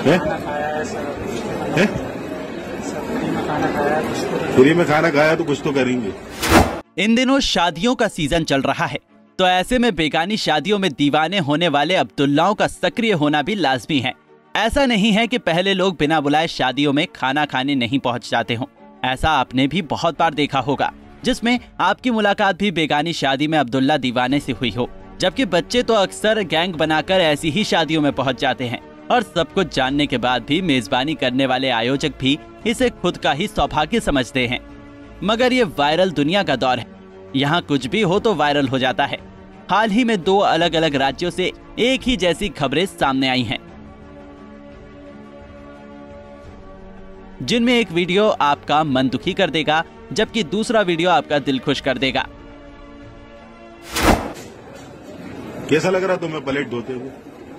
Free में खाना खाया तो कुछ तो करेंगे। इन दिनों शादियों का सीजन चल रहा है, तो ऐसे में बेगानी शादियों में दीवाने होने वाले अब्दुल्लाओं का सक्रिय होना भी लाजमी है। ऐसा नहीं है कि पहले लोग बिना बुलाए शादियों में खाना खाने नहीं पहुंच जाते हों। ऐसा आपने भी बहुत बार देखा होगा, जिसमें आपकी मुलाकात भी बेगानी शादी में अब्दुल्ला दीवाने से हुई हो। जबकि बच्चे तो अक्सर गैंग बनाकर ऐसी ही शादियों में पहुंच जाते हैं और सब कुछ जानने के बाद भी मेजबानी करने वाले आयोजक भी इसे खुद का ही सौभाग्य समझते हैं। मगर ये वायरल दुनिया का दौर है, यहाँ कुछ भी हो तो वायरल हो जाता है। हाल ही में 2 अलग अलग राज्यों से एक ही जैसी खबरें सामने आई हैं, जिनमें एक वीडियो आपका मन दुखी कर देगा, जबकि दूसरा वीडियो आपका दिल खुश कर देगा। कैसा लग रहा तुम्हें प्लेट धोते हुए?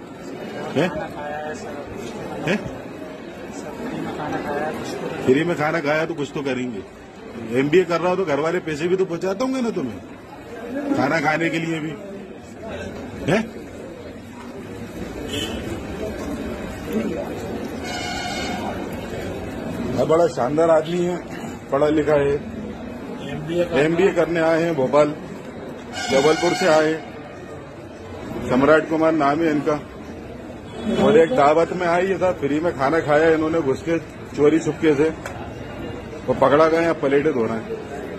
फ्री में खाना खाया तो कुछ तो करेंगे। MBA कर रहा हो तो घर वाले पैसे भी तो पहुंचाते होंगे ना तुम्हें खाना खाने के लिए भी, है? बड़ा शानदार आदमी है, पढ़ा लिखा है, MBA करने आए हैं भोपाल, जबलपुर से आए। सम्राट कुमार नाम है इनका। और एक दावत में आई ये था, फ्री में खाना खाया इन्होंने घुस के चोरी छुपके से, वो पकड़ा गया, प्लेटें धो रहे हैं।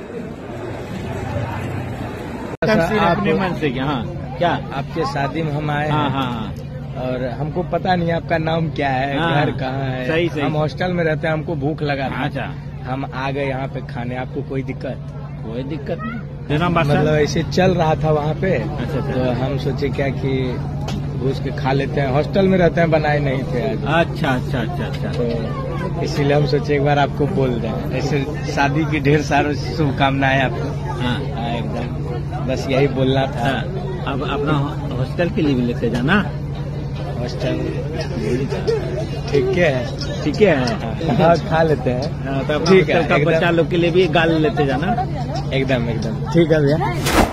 अपने मन से क्या आपके शादी में हम आए हैं। हाँ। और हमको पता नहीं आपका नाम क्या है, घर कहाँ है। सही। हम हॉस्टल में रहते हैं, हमको भूख लगा था। अच्छा, हम आ गए यहाँ पे खाने। आपको कोई दिक्कत नहीं? मतलब ऐसे चल रहा था वहाँ पे। अच्छा। तो हम सोचे क्या कि घुस के खा लेते हैं, हॉस्टल में रहते हैं, बनाए नहीं थे आज। अच्छा। तो इसीलिए हम सोचे एक बार आपको बोल दें। ऐसे शादी की ढेर सारी शुभकामनाएं आपको। हाँ, एकदम, बस यही बोलना था। अब अपना हॉस्टल के लिए भी लेते जाना। हॉस्टल ठीक है। हाँ, खा लेते हैं। तो ठीक है, तो बच्चा लोग के लिए भी गाल लेते जाना। एकदम ठीक है भैया।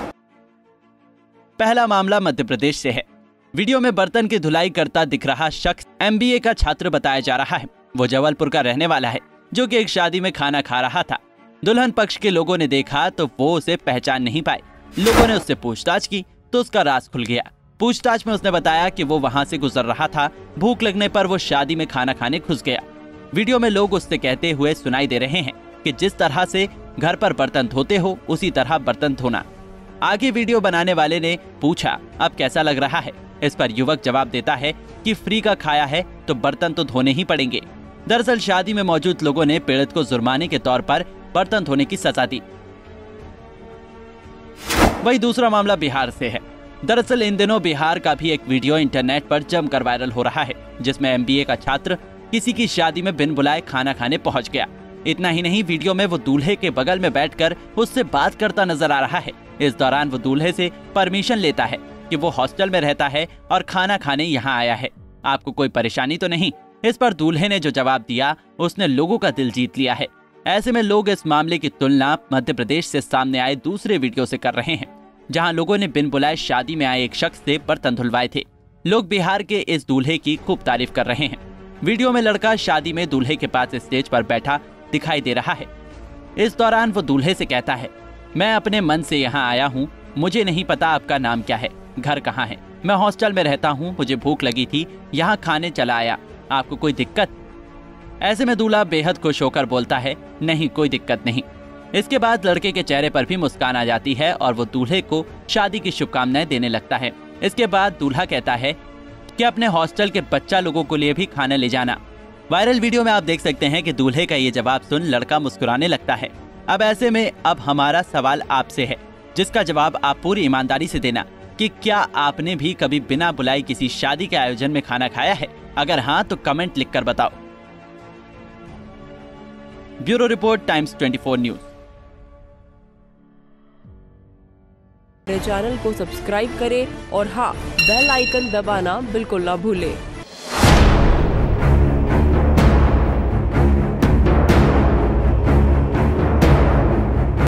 पहला मामला मध्य प्रदेश से है। वीडियो में बर्तन की धुलाई करता दिख रहा शख्स MBA का छात्र बताया जा रहा है। वो जबलपुर का रहने वाला है, जो कि एक शादी में खाना खा रहा था। दुल्हन पक्ष के लोगों ने देखा तो वो उसे पहचान नहीं पाए। लोगों ने उससे पूछताछ की तो उसका राज खुल गया। पूछताछ में उसने बताया कि वो वहां से गुजर रहा था, भूख लगने पर वो शादी में खाना खाने घुस गया। वीडियो में लोग उससे कहते हुए सुनाई दे रहे हैं कि जिस तरह से घर पर बर्तन धोते हो उसी तरह बर्तन धोना। आगे वीडियो बनाने वाले ने पूछा, अब कैसा लग रहा है? इस पर युवक जवाब देता है कि फ्री का खाया है तो बर्तन तो धोने ही पड़ेंगे। दरअसल शादी में मौजूद लोगों ने पीड़ित को जुर्माने के तौर पर बर्तन धोने की सजा दी। वही दूसरा मामला बिहार से है। दरअसल इन दिनों बिहार का भी एक वीडियो इंटरनेट पर जमकर वायरल हो रहा है, जिसमें MBA का छात्र किसी की शादी में बिन बुलाए खाना खाने पहुंच गया। इतना ही नहीं, वीडियो में वो दूल्हे के बगल में बैठकर उससे बात करता नजर आ रहा है। इस दौरान वो दूल्हे से परमिशन लेता है कि वो हॉस्टल में रहता है और खाना खाने यहाँ आया है, आपको कोई परेशानी तो नहीं? इस पर दूल्हे ने जो जवाब दिया उसने लोगों का दिल जीत लिया है। ऐसे में लोग इस मामले की तुलना मध्य प्रदेश से सामने आए दूसरे वीडियो से कर रहे हैं, जहां लोगों ने बिन बुलाए शादी में आए एक शख्स से बर्तन धुलवाए थे। लोग बिहार के इस दूल्हे की खूब तारीफ कर रहे हैं। वीडियो में लड़का शादी में दूल्हे के पास स्टेज पर बैठा दिखाई दे रहा है। इस दौरान वो दूल्हे से कहता है, मैं अपने मन से यहाँ आया हूँ, मुझे नहीं पता आपका नाम क्या है, घर कहाँ है, मैं हॉस्टल में रहता हूँ, मुझे भूख लगी थी, यहाँ खाने चला आया, आपको कोई दिक्कत? ऐसे में दूल्हा बेहद खुश होकर बोलता है, नहीं कोई दिक्कत नहीं। इसके बाद लड़के के चेहरे पर भी मुस्कान आ जाती है और वो दूल्हे को शादी की शुभकामनाएं देने लगता है। इसके बाद दूल्हा कहता है कि अपने हॉस्टल के बच्चा लोगों के लिए भी खाना ले जाना। वायरल वीडियो में आप देख सकते हैं कि दूल्हे का ये जवाब सुन लड़का मुस्कुराने लगता है। अब ऐसे में अब हमारा सवाल आपसे है, जिसका जवाब आप पूरी ईमानदारी से देना कि क्या आपने भी कभी बिना बुलाए किसी शादी के आयोजन में खाना खाया है? अगर हाँ तो कमेंट लिखकर बताओ। Bureau report, Times 24 News. Channel को सब्सक्राइब करें और हाँ, बेल आइकन दबाना बिल्कुल ना भूलें।